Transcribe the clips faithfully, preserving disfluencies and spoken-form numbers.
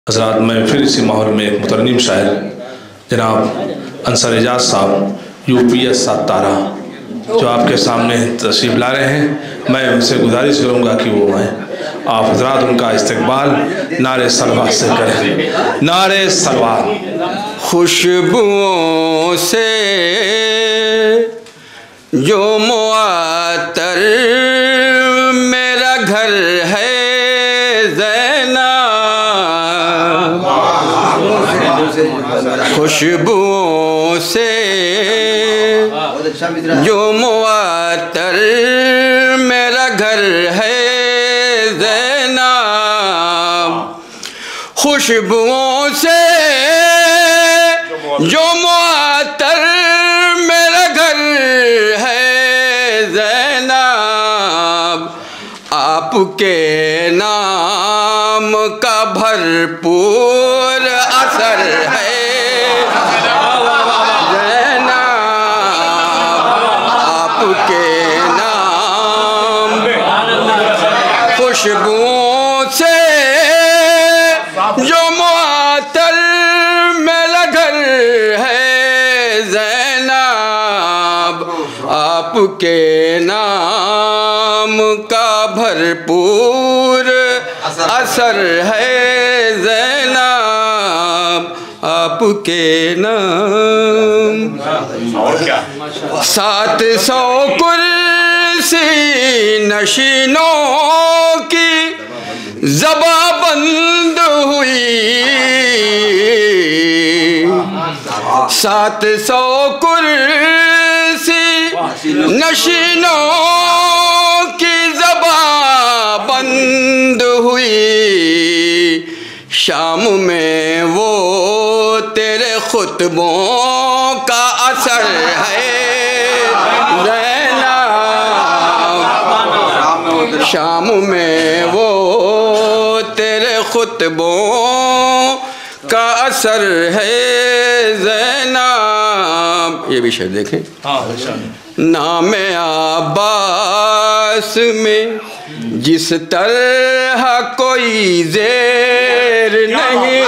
حضرات میں پھر اسی ماحول میں ایک مترنم شاعر جناب انصر اعجاز صاحب یو پی ایس سات تارہ جو آپ کے سامنے تشریف لا رہے ہیں، میں ان سے گزارش کروں گا کہ وہ آئیں، آپ حضرات ان کا استقبال نعرے صلوات سے کریں۔ نعرے صلوات۔ خوشبوؤں سے جو معطر میرا گھر ہے زینب، خوشبوؤں سے جو معطر میرا گھر ہے زینب، خوشبوؤں سے جو معطر میرا گھر ہے زینب، آپ کے نام کا بھرپور اثر ہے زینب، آپ کے نام خوشبوؤں سے جو معطر میرا گھر ہے زینب، آپ کے نام کا بھرپور اثر ہے زینب، آپ کے نام۔ سات سو کرسی نشینوں کی زباں بند ہوئی، سات سو کرسی نشینوں کی زباں بند ہوئی، شام میں وہ تیرے خطبوں کا اثر ہے زینب، شام میں وہ تیرے خطبوں کا اثر ہے زینب۔ یہ بھی شعر دیکھیں۔ نام عباس میں جس طرح کوئی زیر نہیں،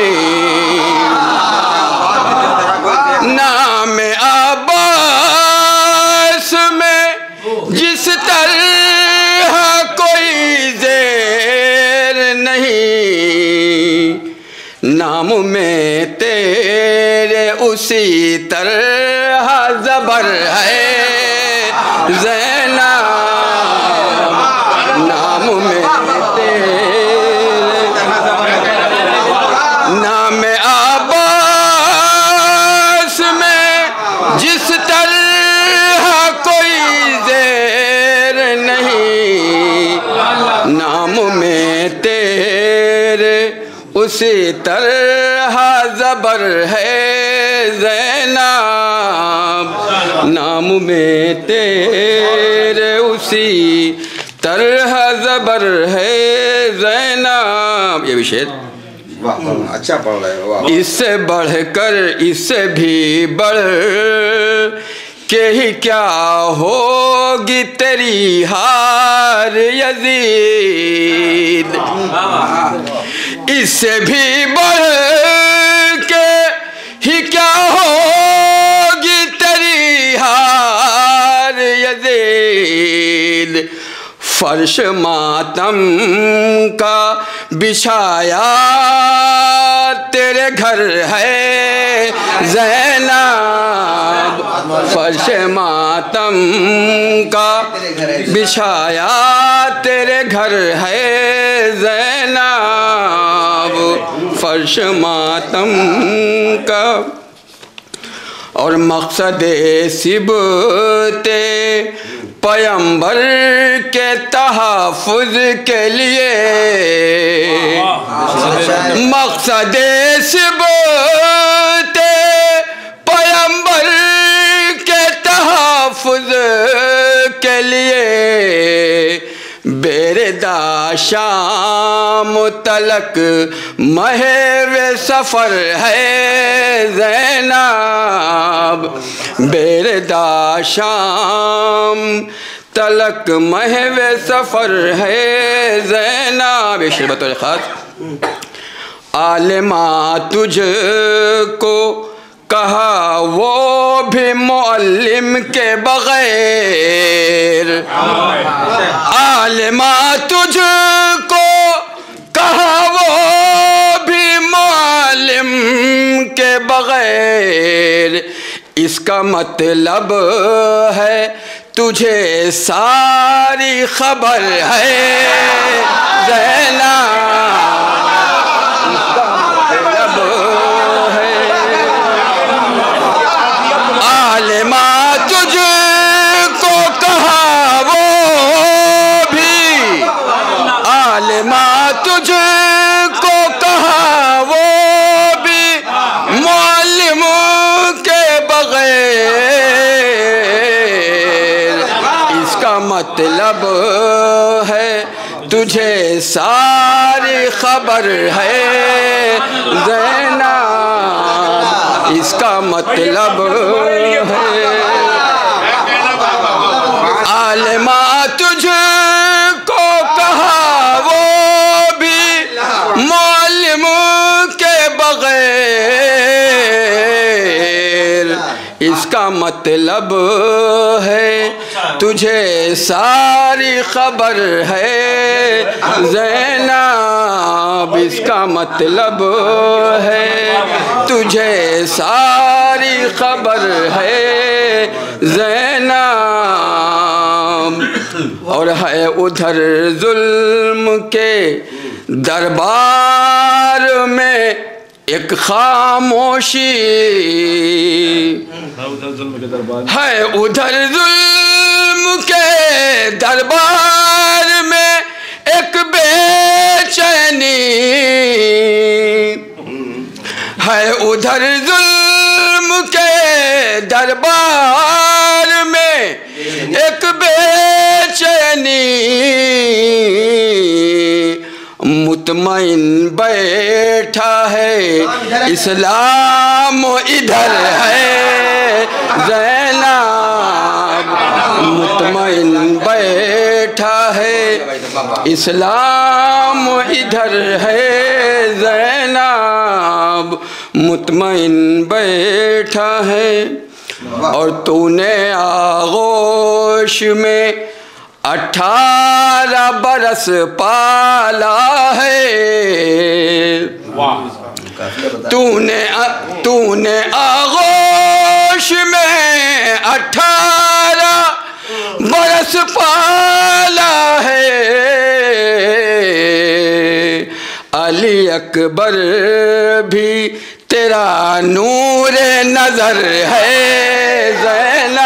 نام عباس میں جس طرح کوئی زیر نہیں، نام میں تیرے اسی طرح زبر ہے زینب، نام میں تیرے نام عباس میں جس طرح کوئی زیر نہیں، نام میں تیرے اسی طرح زبر ہے زینب، نام میں تیرے اسی طرح زبر ہے زینب۔ یہ بھی شعر اچھا پڑھ رہے ہو۔ اس سے بڑھ کر اس سے بھی بڑھ کہ ہی کیا ہوگی تیری ہار یزید، اس سے بھی بڑھ کے ہی کیا ہوگی تیری ہار یزید، فرش ماتم کا بچھایا تیرے گھر ہے زینب، فرش ماتم کا بچھایا تیرے گھر ہے زینب، فرش ماتم کا۔ اور مقصد صبت پیمبر کے تحفظ کے لیے، مقصد صبت پیمبر کے تحفظ کے لیے، بیردہ شام تلک محو سفر ہے زینب، بیردہ شام تلک محو سفر ہے زینب۔ شعر بطور خاص عالمہ تجھ کو کہا وہ بھی معلم کے بغیر، عالمہ تجھ کو کہا وہ بھی معلم کے بغیر، اس کا مطلب ہے تجھے ساری خبر ہے زینب، اس کا مطلب ہے عالمہ تجھ کو کہا وہ بھی، عالمہ تجھ کو کہا وہ بھی معلم کے بغیر، اس کا مطلب ہے تجھے ساری خبر ہے زینب، اس کا مطلب ہے عالمہ تجھ کو کہا وہ بھی معلم کے بغیر، اس کا مطلب ہے تجھے ساری خبر ہے زینب، اس کا مطلب ہے تجھے ساری خبر ہے زینب، اور ہے ادھر ظلم کے دربار میں ایک خاموشی، ہے ادھر ظلم کے دربار میں ایک بے چینی، ہے ادھر ظلم کے دربار میں ایک بے چینی، مطمئن بیٹھا ہے اسلام ادھر ہے زینب، مطمئن بیٹھا ہے اسلام ادھر ہے زینب، مطمئن بیٹھا ہے، اور تو نے آغوش میں اٹھارہ برس پالا ہے، تو نے تو نے آغوش میں اٹھارہ برس پالا ہے، علی اکبر بھی تیرا نور نظر ہے زینب،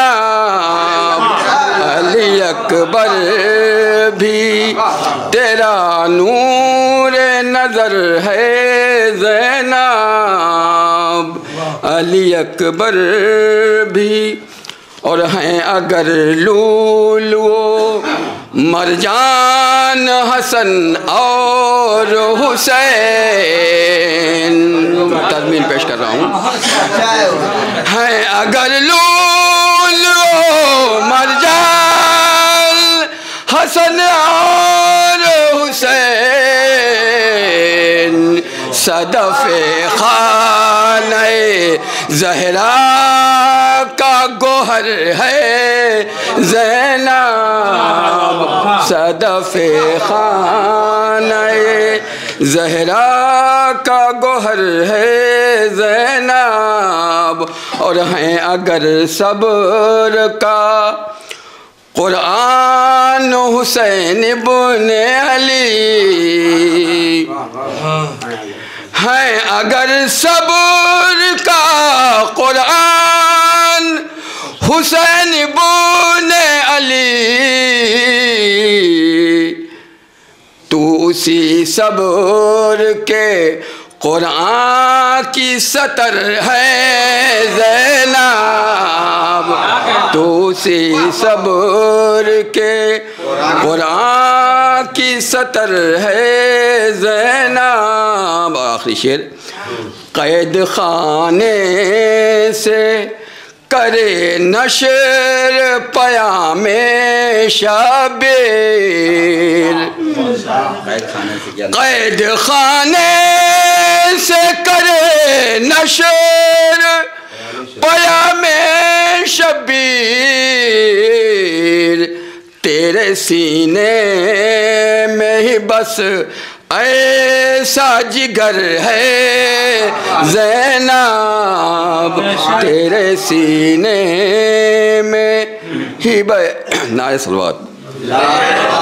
علی اکبر بھی تیرا نور نظر ہے زینب، علی اکبر بھی، اور ہیں اگر لولو مرجان حسن اور حسین، تضمین پیش کر رہا ہوں، ہیں اگر لولو مرجان حسن اور حسین، صدف خانہ زہرا کا گوہر ہے زینب، صدف خانہ زہرا کا گوہر ہے زینب، اور ہیں اگر صبر کا قرآن حسین ابن علی، ہیں اگر صبر کا قرآن حسین ابن علی، تو اسی صبر کے قرآن کی سطر ہے زینب، تو اسی صبر کے قرآن کی سطر ہے زینب۔ آخری شعر، قید خانے سے کرے نشر پیام شبیر، قید خانے شیر پیام شبیر تیرے سینے میں ہی بس ایسا جگر ہے زینب تیرے سینے میں ہی بس نعرہ صلوات